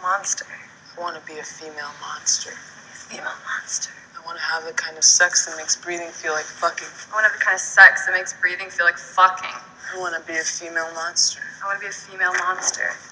Monster. I want to be a female monster. Female monster. I want to have the kind of sex that makes breathing feel like fucking. I want to have the kind of sex that makes breathing feel like fucking. I want to be a female monster. I want to be a female monster.